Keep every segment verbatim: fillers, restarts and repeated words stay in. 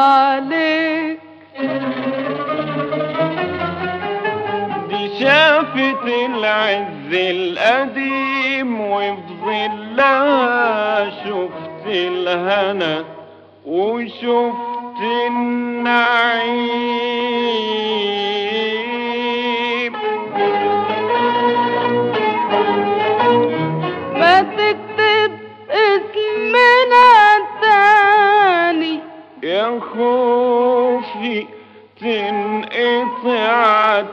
عليك. دي شافت العز القديم وفي ظلها شفت الهنا وشفت النعيم. ما تكتب اسمنا تاني يا خوفي تنقطع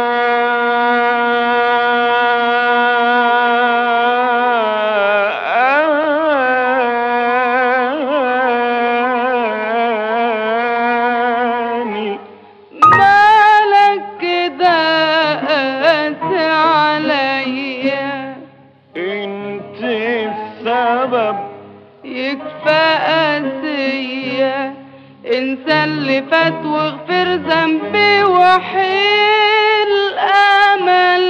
تاني. مالك كده قاسي عليا؟ انت السبب يكفى قاسية، انسى اللي فات واغفر ذنبي وحيل امل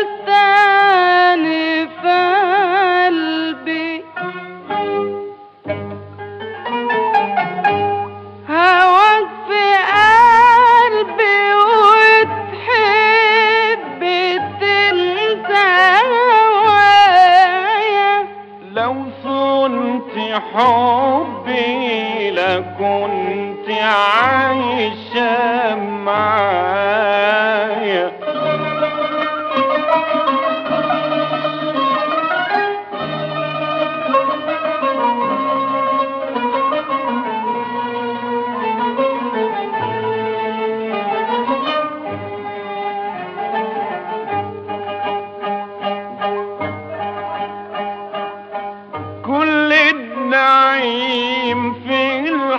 تاني في قلبي. هواك في قلبي وتحب تنسى هوايا. لو صنت حبي لكنت عايشة معايا. كل النعيم في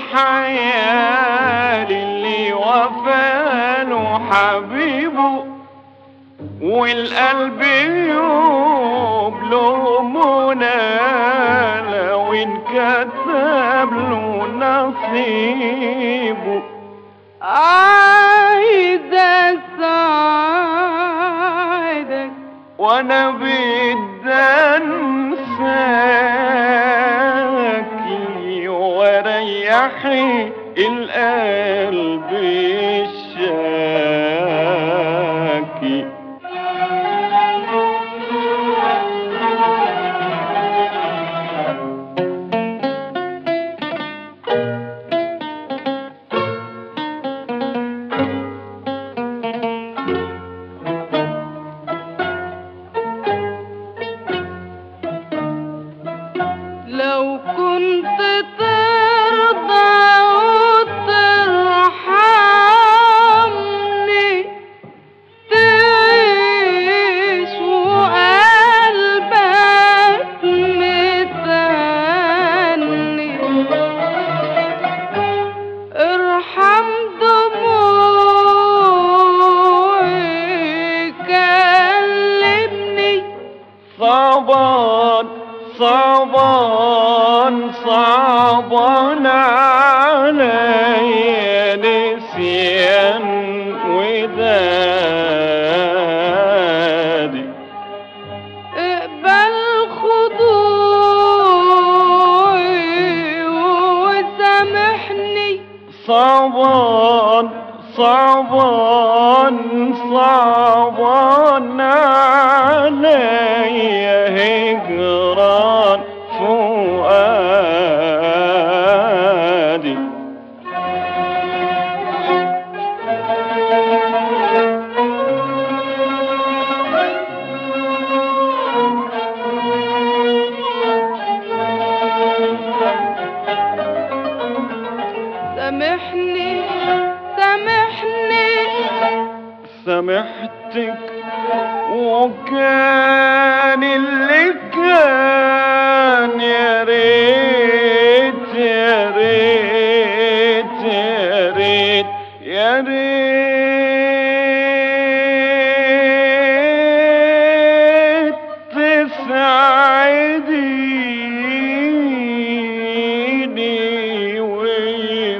الحياة للي وفاله حبيبه، والقلب يبلغ منى لو انكتب له نصيبه. عايزة اساعدك وانا بدي انساكي واريحي القلب الشاكي. لو كنت ترضى وترحمني تعيش وقلبك متهني. ارحم دموعي كلمني. صعبان صعبان صعبان عليا نسيان ودادي. اقبل خضوعي وسامحني. صعبان صعبان صعبان عليا هجران فؤادي. سامحني سامحني سامحتك وكان اللي كان يا ريت يا ريت يا ريت يا ريت تسعديني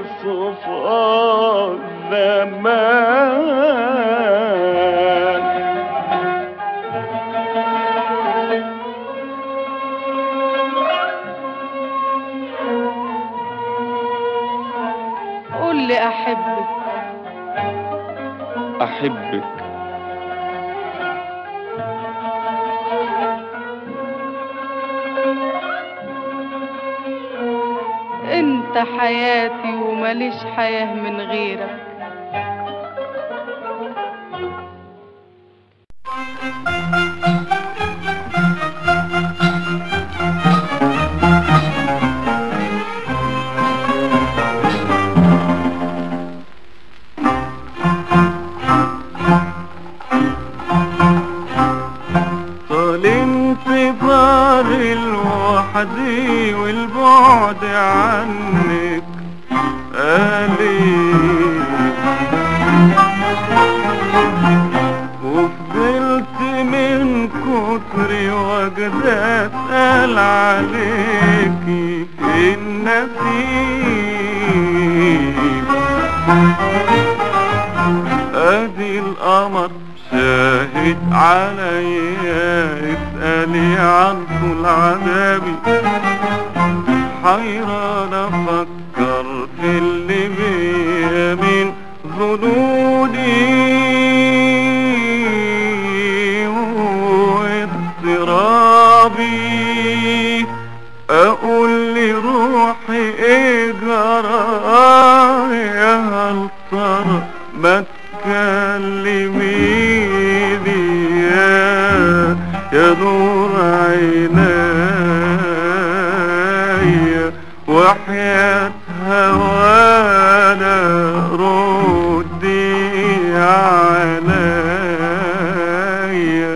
ويصفى الزمان. بحبك. انت حياتي ومليش حياة من غيرك. طال انتظار الوحدي والبعد عنك أليم، وفضلت من كتر وجد أسأل عليكي في النسيم. أدي القمر شاهد عليا، اسألي عن طول عذابي، حيران افكر في اللي بيا من ظنوني واضطرابي. اقول لروحي ايه جرايا، هل ترى ما تكلميني يا يا نور عيناي، وحياة هوانا ردي عليا.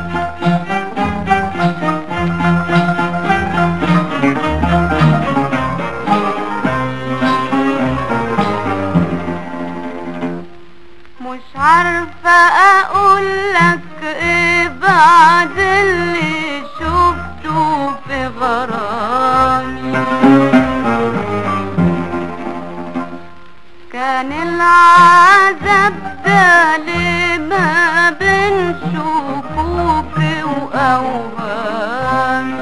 مش عارفة اقولك ايه بعد اللي شفته في غرامي. كان العذاب ده ليه ما بين شكوكي واوهامي.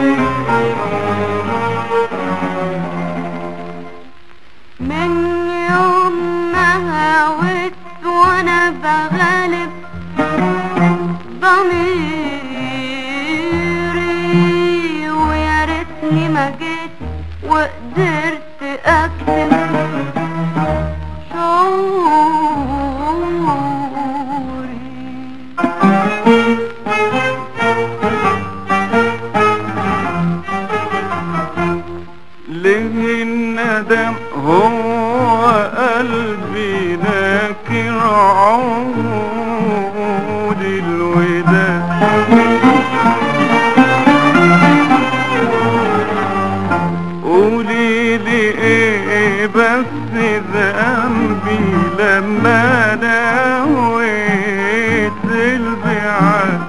من يوم ما هويت وانا بغالب ضميري، ويا ريتني ما جيت وقدرت اكتب شعوري. ليه الندم هو قلبي ناكر عود الوداع. قولي لي ايه بس ذنبي لما نويت البعاد.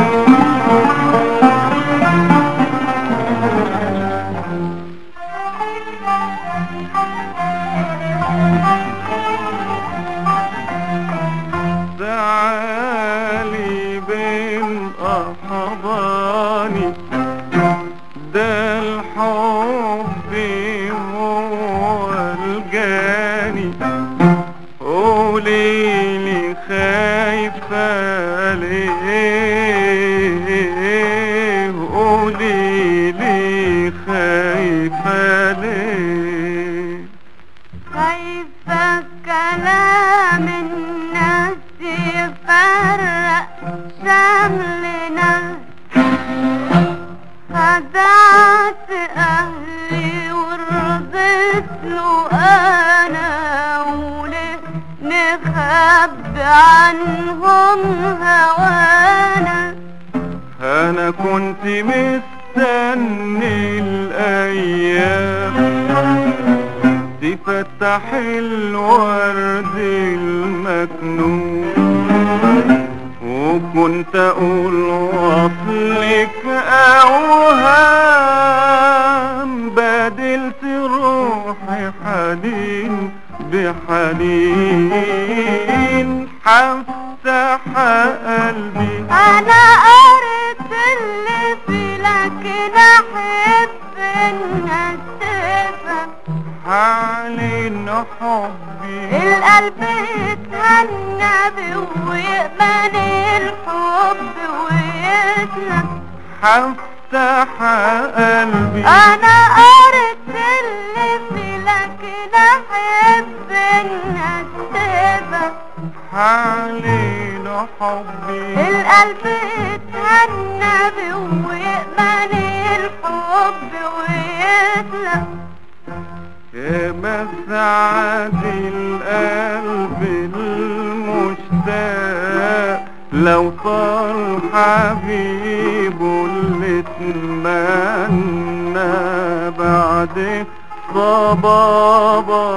تعالي بين أحضاني، ده الحب هو الجاني. قوليلي خايفة ليه، قوليلي خايفة ليه. خايفة كلام الناس يفرق شملنا، خدعت أهلي ورضيت له أنا، وليه نخبي عنهم هوانا. أنا كنت مستني الأيام تفتح الورد المكنون، وكنت أقول وصلك أوهام، بدلت روحي حنين بحنين، هفتح قلبي. أنا قريت اللي فيه لكن أحب الناس تفهم حالي حبي. القلب اتهنى النبي ويأمن الحب ويسلم. هفتح قلبي انا ارسل لك احب الناس تبقى علينا حبي. القلب اتهنى ويأمن الحب ويسلم. يا مسعد القلب المشتاق لو طال حبيبه اللي اتمنى بعد صبابة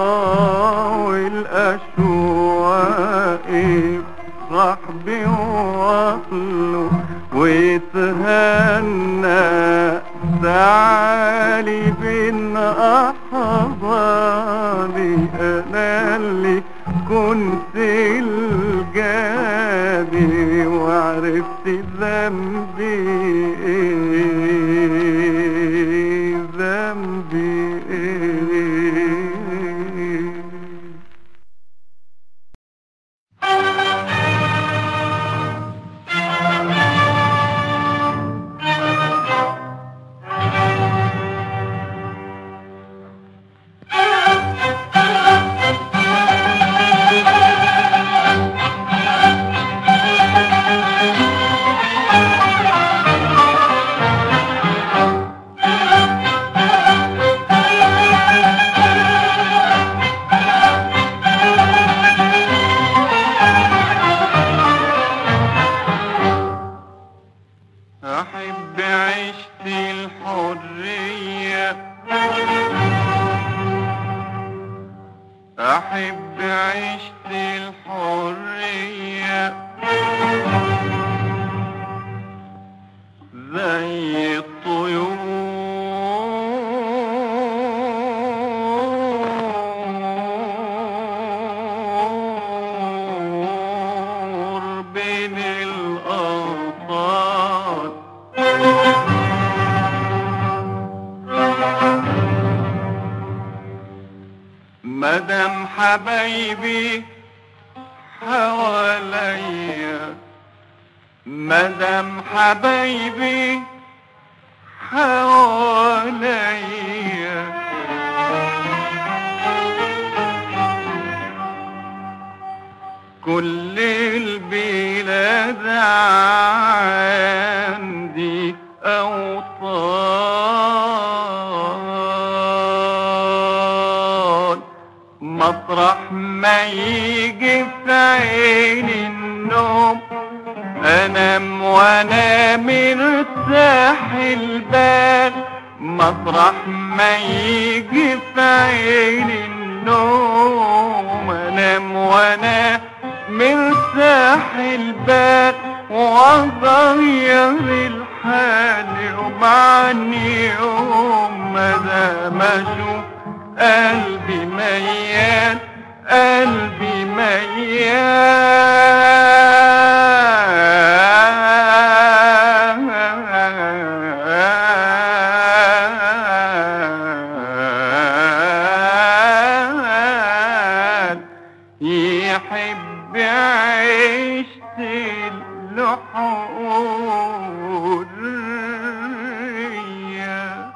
والأشواق يفرح بوصله ويتهنى. تعالي بين أحضاني أنا اللي كنت الجاني وعرفت ذنبي ايه ذنبي ايه. أحب عشت الحرية أحب عشت الحرية زي الطيور بين الأوطان. مدام حبايبي حواليا مدام حبايبي حواليا كل البلاد عندي أوطان. مطرح ما يجي في عيني النوم انام وانا مرتاح البال. مطرح ما يجي في عيني النوم انام وانا مرتاح البال. واغير الحال ومعني يوم مدام اشوف قلبي ميال قلبي ميال يحب عشت الحرية.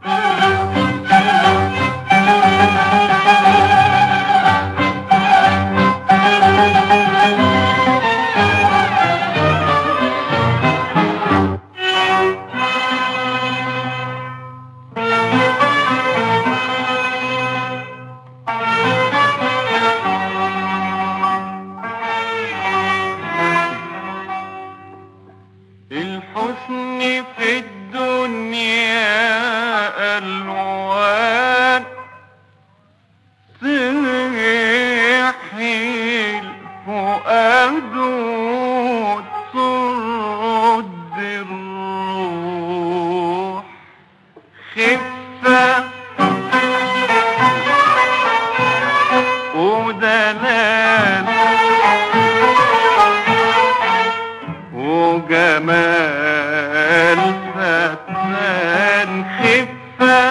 الحسن في الدنيا ألوان صحي الفؤاد وترد الروح خفة ودلال وجمال فتان. خفة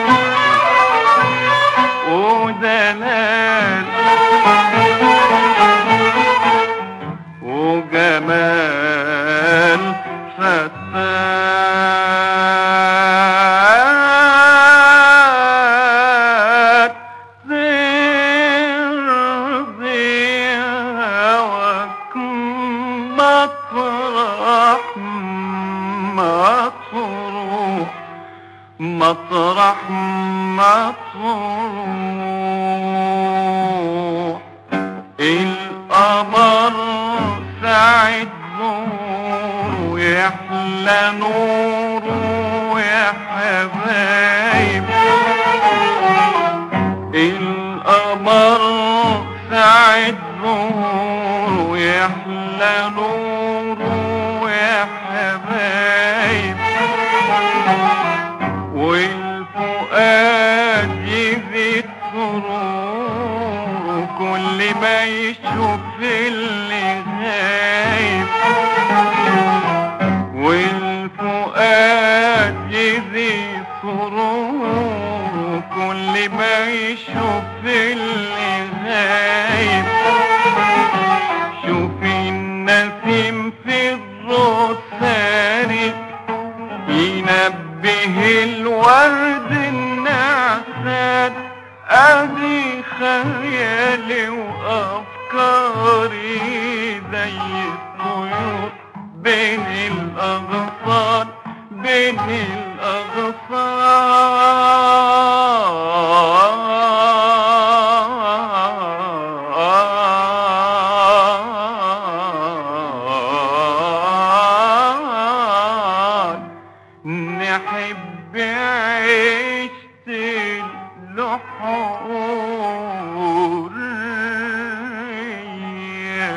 ودلال مطرح ما تروح القمر ساعة نور يحلى نوره يا حبايب القمر ساعة نور يحلى نوره يا حبايب والفؤاد يزيد سرور كل ما يشوف اللي غايب والفؤاد يزيد سرور كل ما يشوف اللي غايب شوفي النسيم في الروس سارق ينبه الورد النعسات ادي خيالي وافكاري زي الطيور بين الاغصان بين الاغصان نحب عيشة الحرية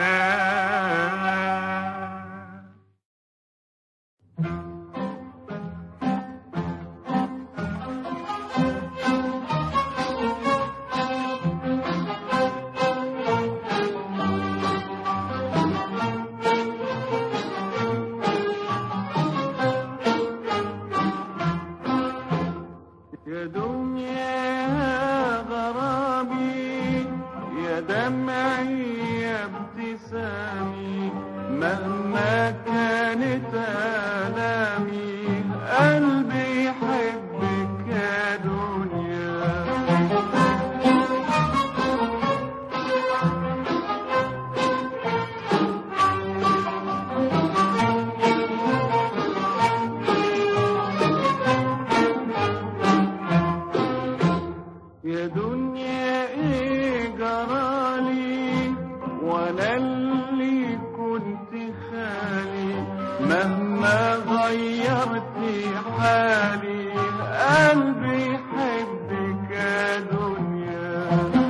يا دنيا غرامي يا دمعي يا ابتسامي مهما كانت آلامي قلبي يحبك يا دنيا يا دنيا ايه جرالي وانا اللي كنت خالي مهما غيرتي حالي قلبي يحبك يا دنيا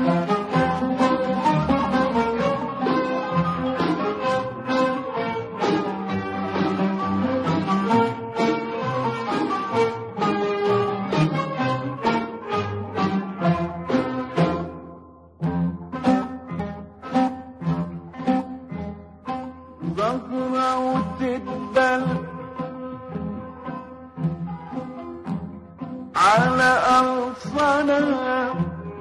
زهرة وتدبل على أغصانها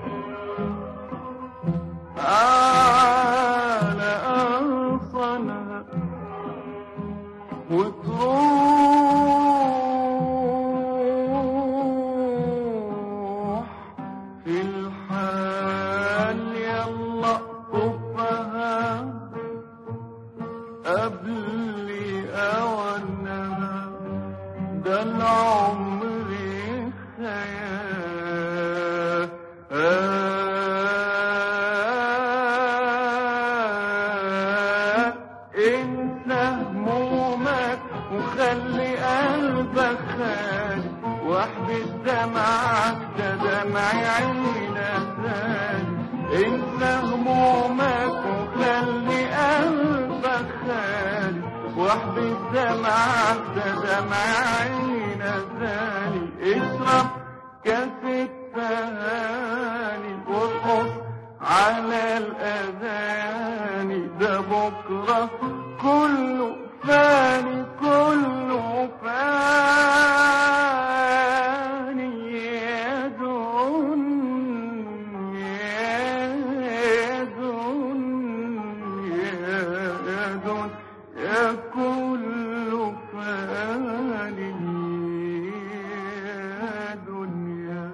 على أغصانها وتروح في الحال يلا اقطفها قبل أوانها ده العمر خيال انسى همومك وخلي قلبك خالي واحبس دمعك ده دمع عينك ثاني انسى همومك وخلي قلبك خالي واحبس دمعك ده دمع عينك ثاني اشرب كاس التهاني وارقص على الاغاني ده بكره كله فاني كله فاني يا دنيا يا دنيا يا دنيا كله فاني يا دنيا.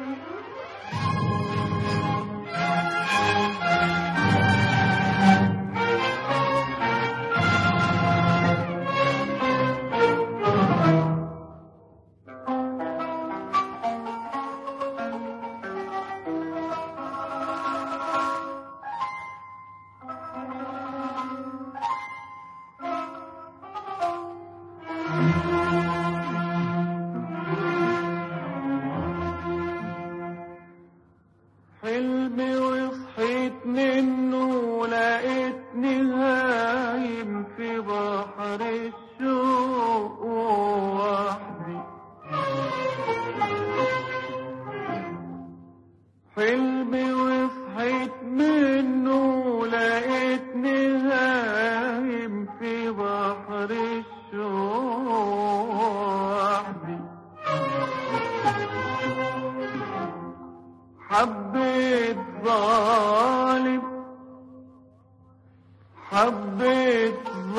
حلمي وصحيت منه لقيتني هايم في بحر الشوق وحدي. حلمي وصحيت منه لقيتني هايم في بحر الشوق وحدي. حبيت ظالم حبيت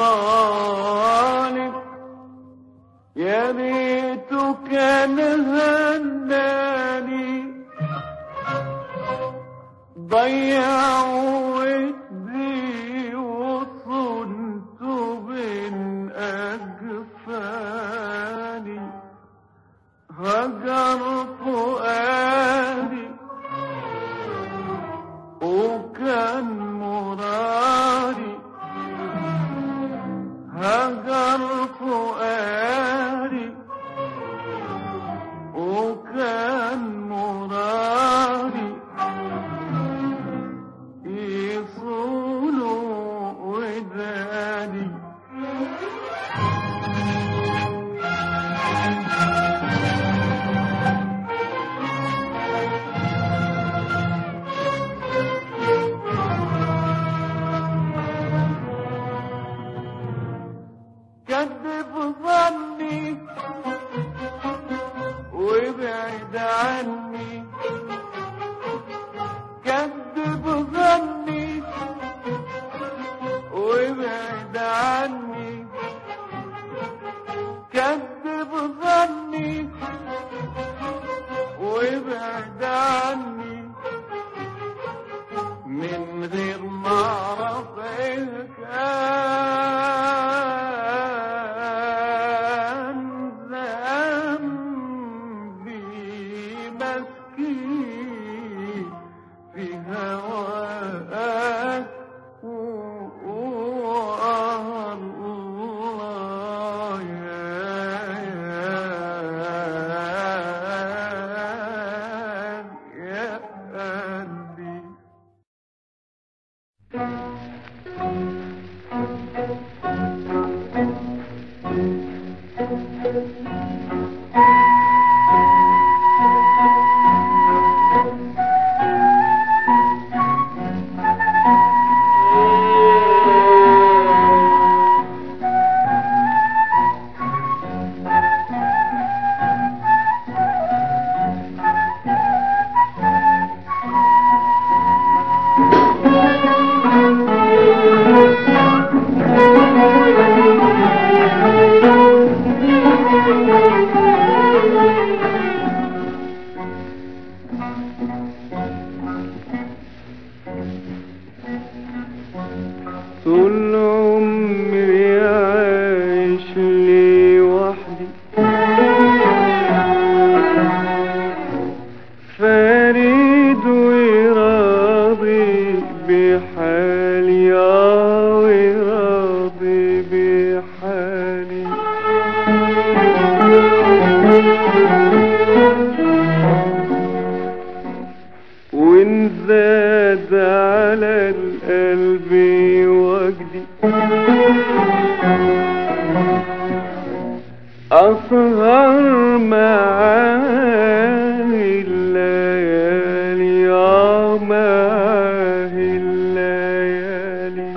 ظالم يا ريته كان هناني. ضيع ودي وصنت بين أجفاني. هجر فؤادي وكان مرادي. هجر فؤادي وكان مرادي. يصولوا وداني. كذب ظني وابعد عني. كذب ظني وابعد عني. كذب ظني وابعد عني. من غير ما اعرف ايه كان ذنبي. مسكين في هواك والله يا قلبي. طول عمري عايش لي وحدي. فريد وراضي بحالي. اه وراضي بحالي. وإن زاد على القلب وجدي أسهر معاه الليالي. آه معاه الليالي.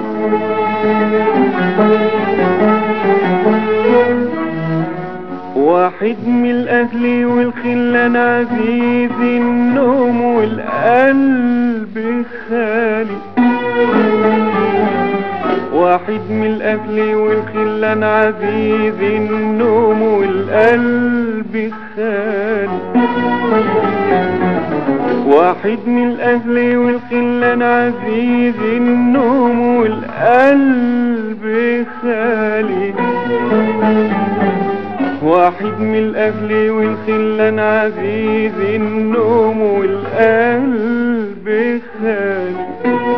واحد من الأهل والخلان عزيز النوم والقلب خالي. واحد من الأهل والخلان عزيز النوم والقلب خالي. واحد من الأهل والخلان عزيز النوم والقلب خالي. واحد من الأهل والخلان عزيز النوم والقلب خالي.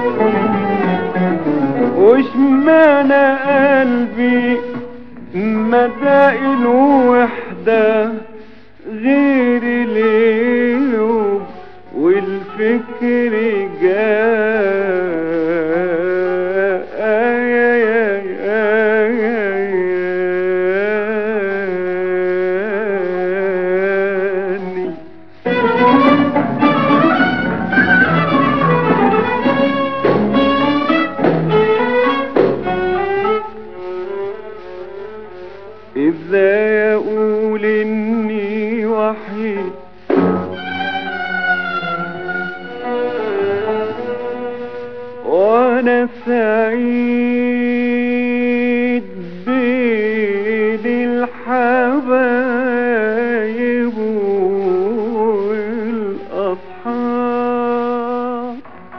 وش معنى قلبي مدى الوحدة غير اليوم والفكر جاني. ازاي اقول اني وحيد وانا سعيد بين الحبايب والاصحاب.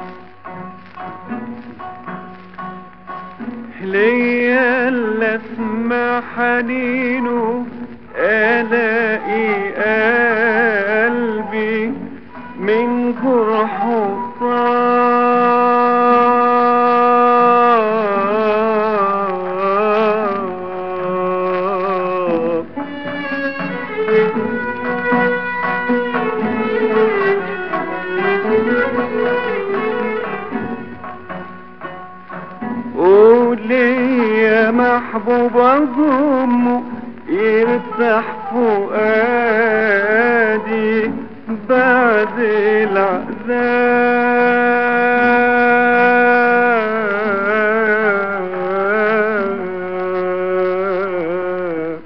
ليا اللي اسمع حنينه الاقي قلبي من جرحه طاب. وليا محبوب أضمه يرتاح فؤادي بعد العذاب.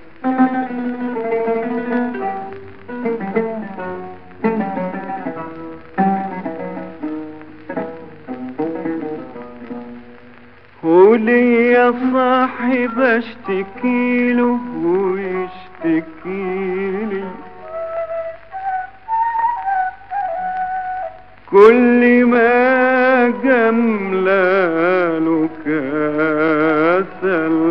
وليا صاحب اشتكيله ويشتكيلي كل ما جملاله كسل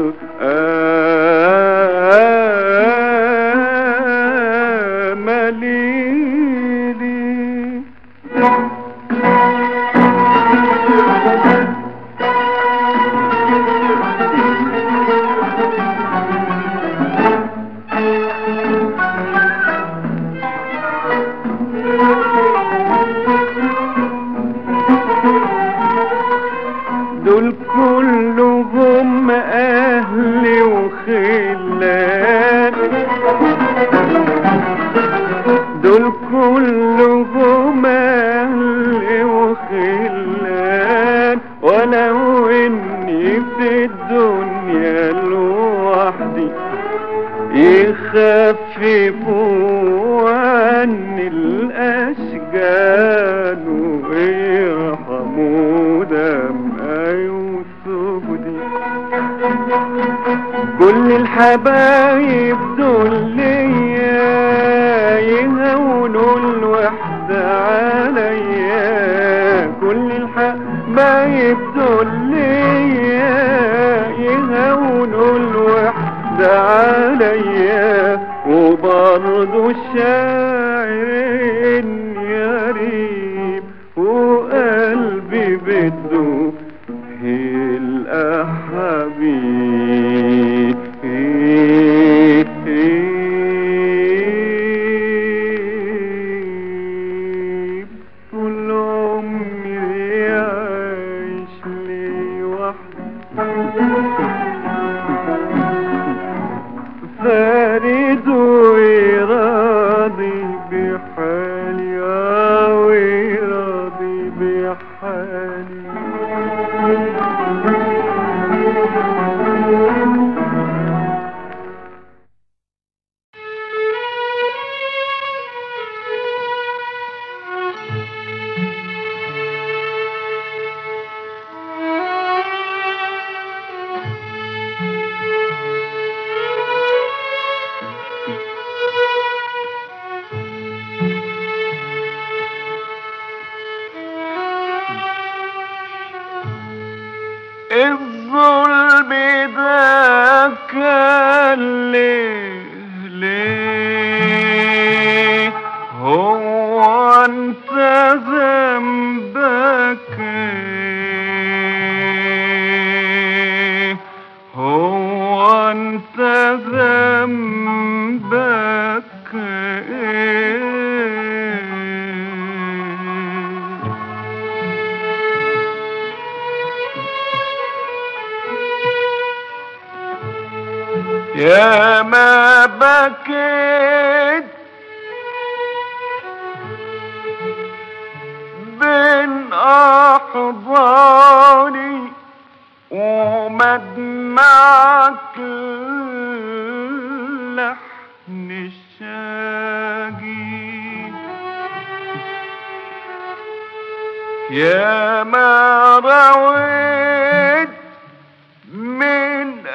آمليلي. دول كلهم أهلي وخلان. دول كلهم أهلي وخلان. ولو إني في الدنيا لوحدي يخففوا عني الأشجان ويرحموا دمع وسودي. كل الحبايب دول ليا يهونوا الوحدة عليا. كل الحبايب دول ليا يهونوا الوحدة عليا. وبرضو الشاعر يريب وقلبي بده الأحبيب. طول عمري عايش لي وحدي فارد وراضي بحالي. آه وراضي بحالي. يا ما بكيت بين أحضاني ومدمعك لحن الشاقي، يا ما رويت من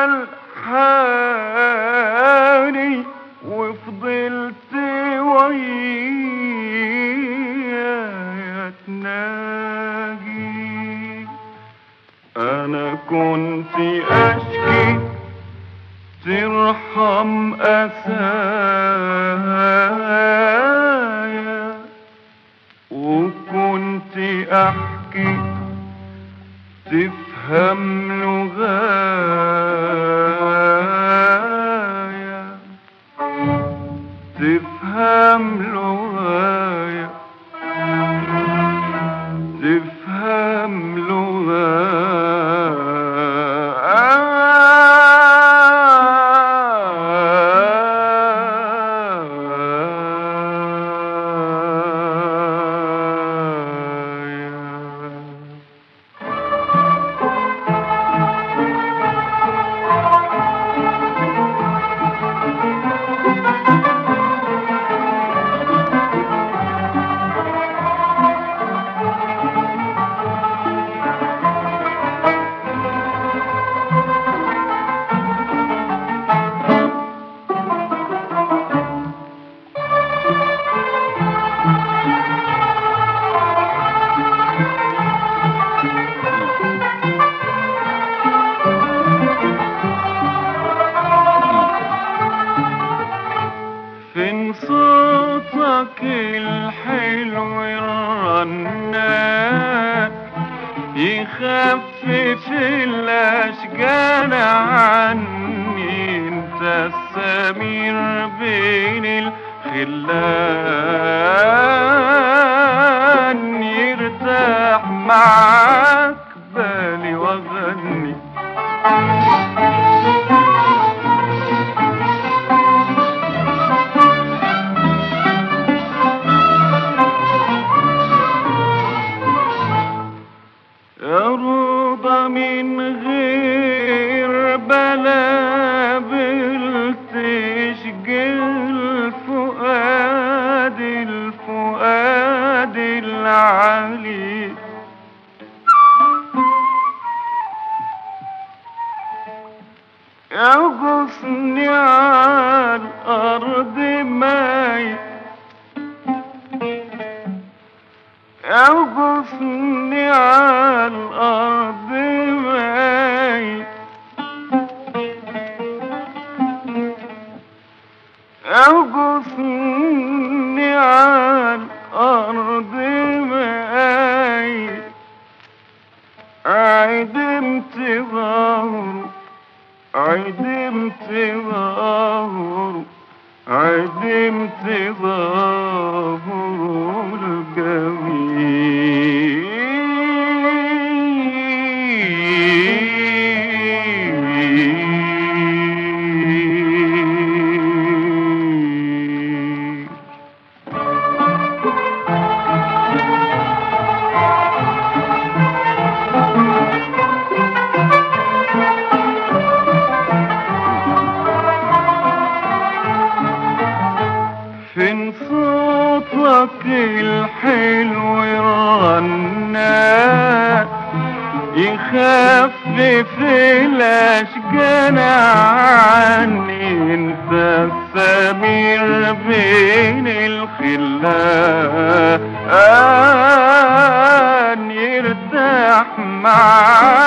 ألحاني وفضلت ويايا تناجي. أنا كنت أشكي ترحم أسايا، وكنت أحكي تفهم لغايا، تفهم لغايا، تفهم لغايا. فين صوتك الحلو الرنان يخفف الأشجان عني، انت السمير بين الخلان يرتاح معاك بالي واغني. روضة من غير بلابل تشجل فؤاد الفؤاد العلي، يا غصني على الأرض ماي، يا غصني على الأرض ماي، يا غصني على الأرض ماي. عدمت ظهره عدمت ظهره عدمت ظهره الجميل. فين صوتك الحلو الرنان يخفف الأشجان عني، انت السمير بين الخلان يرتاح معاك